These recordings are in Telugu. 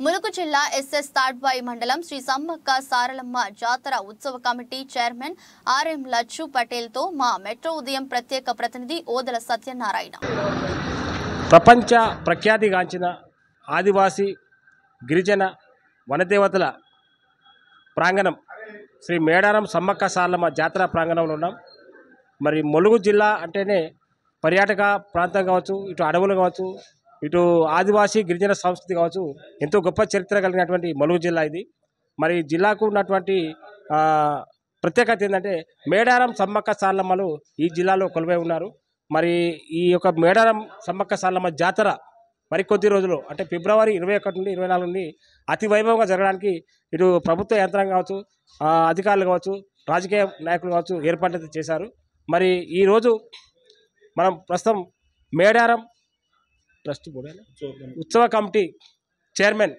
ములుగు జిల్లా ఎస్ఎస్ తాడ్వాయి మండలం శ్రీ సమ్మక్క సారలమ్మ జాతర ఉత్సవ కమిటీ చైర్మన్ ఆర్ఎం లచ్చు పటేల్ తో మా మెట్రో ఉదయం ప్రత్యేక ప్రతినిధి ఓదల సత్యనారాయణ. ప్రపంచ ప్రఖ్యాతిగాంచిన ఆదివాసీ గిరిజన వనదేవతల ప్రాంగణం శ్రీ మేడారం సమ్మక్క సారలమ్మ జాతర ప్రాంగణంలో ఉన్నాం. మరి ములుగు జిల్లా అంటేనే పర్యాటక ప్రాంతం కావచ్చు, ఇటు అడవులు కావచ్చు, ఇటు ఆదివాసీ గిరిజన సంస్కృతి కావచ్చు, ఎంతో గొప్ప చరిత్ర కలిగినటువంటి ములుగు జిల్లా ఇది. మరి జిల్లాకు ఉన్నటువంటి ప్రత్యేకత ఏంటంటే మేడారం సమ్మక్క సారలమ్మలు ఈ జిల్లాలో కొలువై ఉన్నారు. మరి ఈ యొక్క మేడారం సమ్మక్క సారలమ్మ జాతర మరికొద్ది రోజులు అంటే ఫిబ్రవరి 21 నుండి 24 నుండి అతి వైభవంగా జరగడానికి ఇటు ప్రభుత్వ యంత్రాంగం కావచ్చు, అధికారులు కావచ్చు, రాజకీయ నాయకులు కావచ్చు ఏర్పాట్లు చేశారు. మరి ఈరోజు మనం ప్రస్తుతం మేడారం ట్రస్ట్ ఉత్సవ కమిటీ చైర్మన్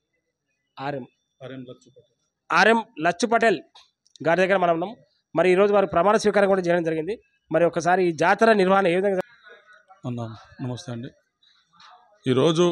ఆర్ఎం లచ్చు పటేల్ గారి దగ్గర మనం ఉన్నాం. మరి ఈరోజు వారు ప్రమాణ స్వీకారం కూడా చేయడం జరిగింది. మరి ఒకసారి ఈ జాతర నిర్వహణ ఏ విధంగా అన్నా? నమస్తే అండి. ఈరోజు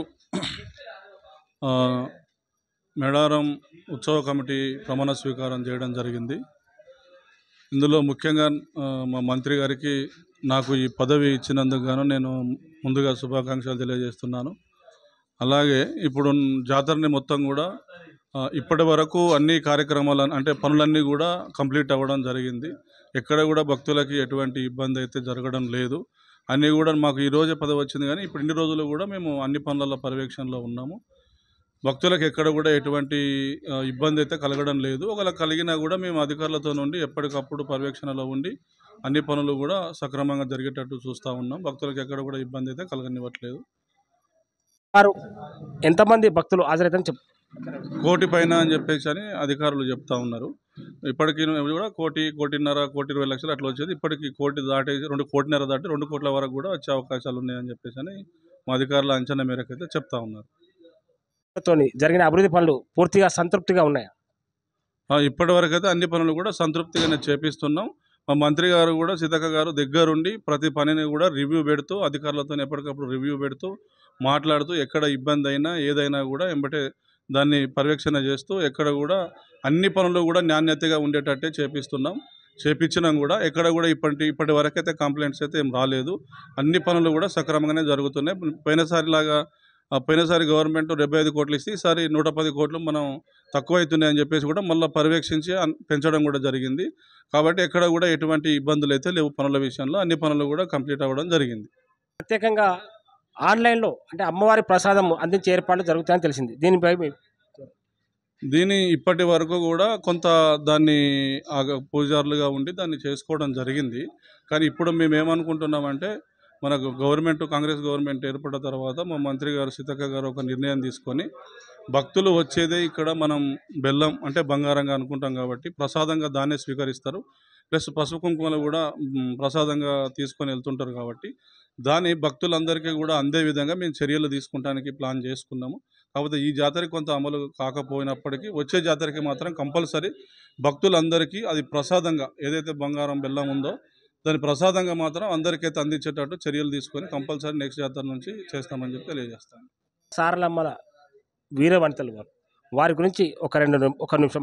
మేడారం ఉత్సవ కమిటీ ప్రమాణ స్వీకారం చేయడం జరిగింది. ఇందులో ముఖ్యంగా మా మంత్రి గారికి నాకు ఈ పదవి ఇచ్చినందుకు గాను నేను ముందుగా శుభాకాంక్షలు తెలియజేస్తున్నాను. అలాగే ఇప్పుడు జాతరని మొత్తం కూడా ఇప్పటి వరకు అన్ని కార్యక్రమాలు అంటే పనులన్నీ కూడా కంప్లీట్ అవ్వడం జరిగింది. ఎక్కడ కూడా భక్తులకి ఎటువంటి ఇబ్బంది అయితే జరగడం లేదు. అన్నీ కూడా మాకు ఈరోజే పదవి వచ్చింది, కానీ ఇప్పుడు ఇన్ని రోజులు కూడా మేము అన్ని పనుల పర్యవేక్షణలో ఉన్నాము. భక్తులకు ఎక్కడ కూడా ఎటువంటి ఇబ్బంది అయితే కలగడం లేదు. ఒకవేళ కలిగినా కూడా మేము అధికారులతో నుండి ఎప్పటికప్పుడు పర్యవేక్షణలో ఉండి అన్ని పనులు కూడా సక్రమంగా జరిగేటట్టు చూస్తూ ఉన్నాం. భక్తులకు ఎక్కడ కూడా ఇబ్బంది అయితే కలగనివ్వట్లేదు. వారు ఎంతమంది భక్తులు హాజరైతే కోటి పైన అని చెప్పేసి అని అధికారులు చెప్తా ఉన్నారు. ఇప్పటికీ కూడా 1,20,20 లక్షలు అట్లా వచ్చేది. ఇప్పటికీ 1 కోటి దాటి 2,50,00,000 దాటి 2 కోట్ల వరకు కూడా వచ్చే అవకాశాలు ఉన్నాయని చెప్పేసి అని మా అధికారుల అంచనా మేరకు అయితే చెప్తా ఉన్నారు. జరిగిన అభివృద్ధి పనులు పూర్తిగా సంతృప్తిగా ఉన్నాయా? ఇప్పటి వరకు అయితే అన్ని పనులు కూడా సంతృప్తిగానే చేపిస్తున్నాం. మా మంత్రి గారు కూడా సీతక్క గారు దగ్గరుండి ప్రతి పనిని కూడా రివ్యూ పెడుతూ అధికారులతో ఎప్పటికప్పుడు రివ్యూ పెడుతూ మాట్లాడుతూ ఎక్కడ ఇబ్బంది అయినా ఏదైనా కూడా వెంబటే దాన్ని పర్యవేక్షణ చేస్తూ ఎక్కడ కూడా అన్ని పనులు కూడా నాణ్యతగా ఉండేటట్టే చేపించినాం కూడా. ఎక్కడ కూడా ఇప్పటి వరకు అయితే కంప్లైంట్స్ అయితే ఏం రాలేదు. అన్ని పనులు కూడా సక్రమంగానే జరుగుతున్నాయి. పోయినసారి గవర్నమెంట్ 75 కోట్లు ఇస్తే ఈసారి 110 కోట్లు మనం తక్కువ అవుతున్నాయని చెప్పేసి కూడా మళ్ళీ పర్యవేక్షించి పెంచడం కూడా జరిగింది. కాబట్టి ఎక్కడ కూడా ఎటువంటి ఇబ్బందులు అయితే లేవు. పనుల విషయంలో అన్ని పనులు కూడా కంప్లీట్ అవ్వడం జరిగింది. ప్రత్యేకంగా ఆన్లైన్లో అంటే అమ్మవారి ప్రసాదం అందించే ఏర్పాట్లు జరుగుతాయని తెలిసింది. దీని ఇప్పటి వరకు కూడా కొంత దాన్ని పూజారులుగా ఉండి దాన్ని చేసుకోవడం జరిగింది. కానీ ఇప్పుడు మేము ఏమనుకుంటున్నామంటే మనకు కాంగ్రెస్ గవర్నమెంట్ ఏర్పడిన తర్వాత మా మంత్రి గారు సీతక్క గారు ఒక నిర్ణయం తీసుకొని భక్తులు వచ్చేదే ఇక్కడ మనం బెల్లం అంటే బంగారంగా అనుకుంటాం కాబట్టి ప్రసాదంగా దాన్నే స్వీకరిస్తారు. ప్లస్ పసుపు కుంకుమలు కూడా ప్రసాదంగా తీసుకొని వెళ్తుంటారు కాబట్టి దాన్ని భక్తులందరికీ కూడా అందే విధంగా మేము చర్యలు తీసుకుంటానికి ప్లాన్ చేసుకున్నాము. కాకపోతే ఈ జాతరకి కొంత అమలు కాకపోయినప్పటికీ వచ్చే జాతరకి మాత్రం కంపల్సరీ భక్తులందరికీ అది ప్రసాదంగా ఏదైతే బంగారం బెల్లం ఉందో దాని ప్రసాదంగా మాత్రం అందరికైతే అందించేటట్టు చర్యలు తీసుకొని కంపల్సరీ నెక్స్ట్ జాతర నుంచి చేస్తామని చెప్పి తెలియజేస్తాను. సారలమ్మల వీరవంతలు వారి గురించి ఒక నిమిషం.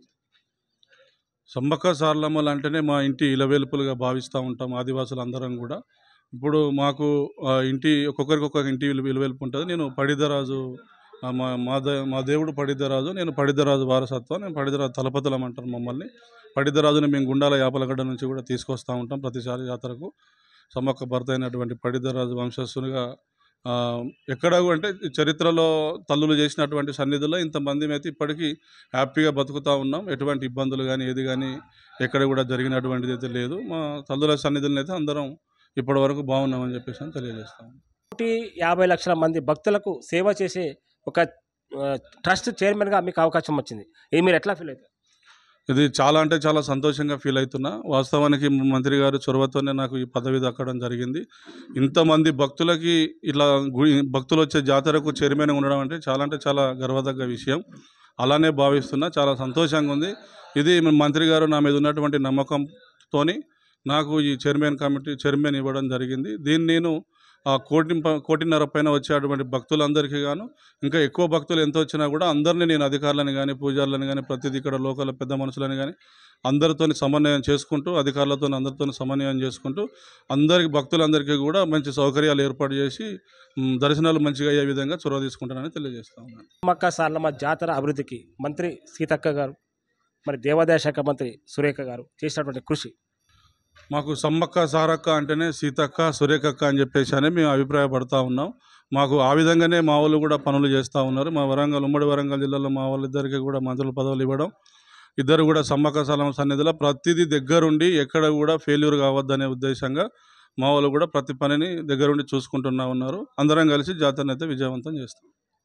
సమ్మక్క సారలమ్మలు అంటేనే మా ఇంటి ఇలవేలుపులుగా భావిస్తూ ఉంటాం ఆదివాసులు అందరం కూడా. ఇప్పుడు మాకు ఒక్కొక్క ఇంటి ఇలవేలుపు ఉంటుంది. నేను పడిద్దరాజు, మా దేవుడు పడిద్దరాజు, నేను పడిద్దరాజు వారసత్వం, నేను పడిద్దరాజు తలపతులం అంటారు మమ్మల్ని. పడిద్దరాజుని మేము గుండాల యాపలగడ్డ నుంచి కూడా తీసుకొస్తూ ఉంటాం ప్రతిసారి జాతరకు. సమ్మక్క భర్త అయినటువంటి పడిద్దరాజు వంశస్థునిగా ఎక్కడ అంటే చరిత్రలో తల్లులు చేసినటువంటి సన్నిధుల్లో ఇంతమంది అయితే ఇప్పటికీ హ్యాపీగా బతుకుతూ ఉన్నాం. ఎటువంటి ఇబ్బందులు కానీ ఏది కానీ ఎక్కడ కూడా జరిగినటువంటిది అయితే లేదు. మా తల్లుల సన్నిధులను అయితే అందరం ఇప్పటి వరకు బాగున్నామని చెప్పేసి తెలియజేస్తాం. 150 లక్షల మంది భక్తులకు సేవ చేసే ఒక ట్రస్ట్ చైర్మన్గా మీకు అవకాశం వచ్చింది. ఇది మీరు ఎట్లా ఫీల్ అవుతారు? ఇది చాలా అంటే చాలా సంతోషంగా ఫీల్ అవుతున్నా. వాస్తవానికి మంత్రి గారు చొరవతోనే నాకు ఈ పదవి దక్కడం జరిగింది. ఇంతమంది భక్తులకి ఇట్లా భక్తులు వచ్చే జాతరకు చైర్మన్ ఉండడం అంటే చాలా గర్వదగ్గ విషయం. అలానే భావిస్తున్నా. చాలా సంతోషంగా ఉంది. ఇది మంత్రి గారు నా మీద ఉన్నటువంటి నమ్మకంతో నాకు ఈ చైర్మన్ ఇవ్వడం జరిగింది. దీన్ని నేను ఆ కోటిన్నర పైన వచ్చేటువంటి భక్తులందరికీ గాను ఇంకా ఎక్కువ భక్తులు ఎంత వచ్చినా కూడా అందరినీ నేను అధికారులను కానీ పూజారులను కానీ ప్రతిదీ ఇక్కడ లోకల్ పెద్ద మనుషులని కానీ అందరితో సమన్వయం చేసుకుంటూ అధికారులతో అందరితో సమన్వయం చేసుకుంటూ భక్తులందరికీ కూడా మంచి సౌకర్యాలు ఏర్పాటు చేసి దర్శనాలు మంచిగా అయ్యే విధంగా చొరవ తీసుకుంటానని తెలియజేస్తా ఉన్నాను. సమ్మక్క సారలమ్మ జాతర అభివృద్ధికి మంత్రి సీతక్క గారు మరి దేవాదాయ శాఖ మంత్రి సురేఖ గారు చేసినటువంటి కృషి. మాకు సమ్మక్క సారక్క అంటేనే సీతక్క సురేఖక్క అని చెప్పేసి అని మేము అభిప్రాయపడతా ఉన్నాం. మాకు ఆ విధంగానే మా వాళ్ళు కూడా పనులు చేస్తూ ఉన్నారు. మా ఉమ్మడి వరంగల్ జిల్లాలో మా వాళ్ళిద్దరికి కూడా మంత్రుల పదవులు ఇవ్వడం, ఇద్దరు కూడా సమ్మక్క సారలమ్మ సన్నిధిలో ప్రతిదీ దగ్గరుండి ఎక్కడ కూడా ఫెయిల్యూర్ కావద్దనే ఉద్దేశంగా మా వాళ్ళు కూడా ప్రతి పనిని దగ్గరుండి చూసుకుంటున్నా ఉన్నారు. అందరం కలిసి జాతరను అయితే విజయవంతం చేస్తాం.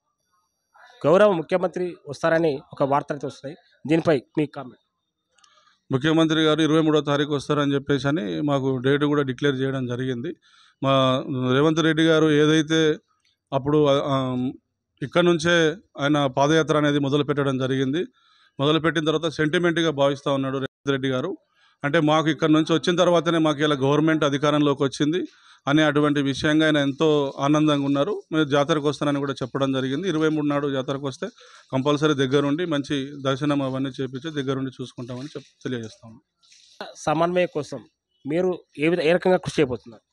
గౌరవ ముఖ్యమంత్రి వస్తారని ఒక వార్తలు వస్తున్నాయి, దీనిపై మీ కామెంట్. ముఖ్యమంత్రి గారు 23వ తారీఖు వస్తారని చెప్పేసి అని మాకు డేట్ కూడా డిక్లేర్ చేయడం జరిగింది. మా రేవంత్ రెడ్డి గారు ఏదైతే అప్పుడు ఇక్కడ నుంచే ఆయన పాదయాత్ర అనేది మొదలు పెట్టడం జరిగింది. మొదలుపెట్టిన తర్వాత సెంటిమెంట్గా భావిస్తూ ఉన్నాడు రేవంత్ రెడ్డి గారు. అంటే మాకు ఇక్కడ నుంచి వచ్చిన తర్వాతనే మాకు ఇలా గవర్నమెంట్ అధికారంలోకి వచ్చింది అనే అటువంటి విషయంగా ఆయన ఎంతో ఆనందంగా ఉన్నారు. మేము జాతరకు వస్తానని కూడా చెప్పడం జరిగింది. 23 నాడు జాతరకు వస్తే కంపల్సరీ దగ్గరుండి మంచి దర్శనం అవన్నీ చేపించి దగ్గరుండి చూసుకుంటామని తెలియజేస్తాము. సమన్వయం కోసం మీరు ఏ రకంగా కృషి చేయబోతున్నారు?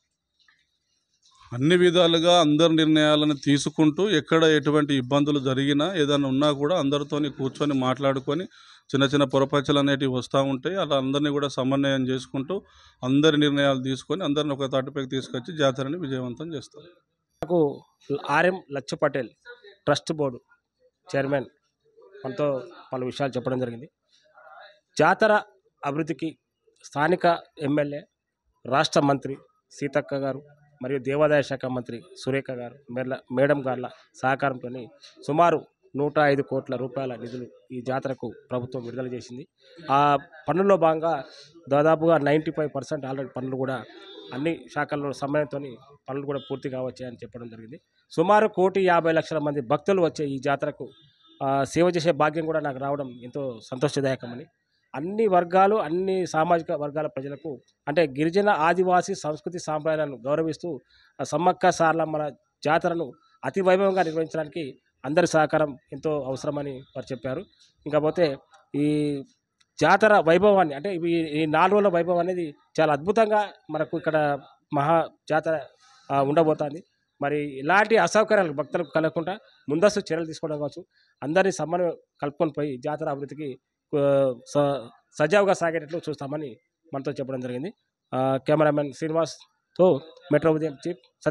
అన్ని విధాలుగా అందరి నిర్ణయాలను తీసుకుంటూ ఎక్కడ ఎటువంటి ఇబ్బందులు జరిగినా ఏదైనా ఉన్నా కూడా అందరితోని కూర్చొని మాట్లాడుకొని చిన్న చిన్న పొరపచ్చలు అనేటివి వస్తూ ఉంటాయి. అలా అందరినీ కూడా సమన్వయం చేసుకుంటూ అందరి నిర్ణయాలు తీసుకొని అందరిని ఒక తాటిపైకి తీసుకొచ్చి జాతరని విజయవంతం చేస్తారు. నాకు RM Lachchu Patel trust board chairman మనతో పలు విషయాలు చెప్పడం జరిగింది. జాతర అభివృద్ధికి స్థానిక ఎమ్మెల్యే, రాష్ట్ర మంత్రి సీతక్క గారు మరియు దేవాదాయ శాఖ మంత్రి సురేఖ గారు మేడం గార్ల సహకారంతో సుమారు 105 కోట్ల రూపాయల నిధులు ఈ జాతరకు ప్రభుత్వం విడుదల చేసింది. ఆ పనుల్లో భాగంగా దాదాపుగా 95% ఆల్రెడీ పనులు కూడా అన్ని శాఖల్లో సమయంతో పనులు కూడా పూర్తి కావచ్చాయని చెప్పడం జరిగింది. సుమారు 1,50,00,000 మంది భక్తులు వచ్చే ఈ జాతరకు సేవ చేసే భాగ్యం కూడా నాకు రావడం ఎంతో సంతోషదాయకమని, అన్ని వర్గాలు అన్ని సామాజిక వర్గాల ప్రజలకు అంటే గిరిజన ఆదివాసీ సంస్కృతి సాంప్రదాయాలను గౌరవిస్తూ సమ్మక్క సారలమ్మల జాతరను అతి వైభవంగా నిర్వహించడానికి అందరి సహకారం ఎంతో అవసరమని వారు చెప్పారు. ఇంకపోతే ఈ జాతర వైభవాన్ని అంటే ఈ 4 రోజుల వైభవం అనేది చాలా అద్భుతంగా మనకు ఇక్కడ మహా జాతర ఉండబోతోంది. మరి ఇలాంటి అసౌకర్యాలు భక్తులకు కలగకుండా ముందస్తు చర్యలు తీసుకోవడం కావచ్చు, అందరినీ సమన్వయం కలుపుకొని పోయి జాతర అభివృద్ధికి సజావుగా సాగేటట్లు చూస్తామని మనతో చెప్పడం జరిగింది. కెమెరామెన్ శ్రీనివాస్తో మెట్రో ఉదయం చీఫ్.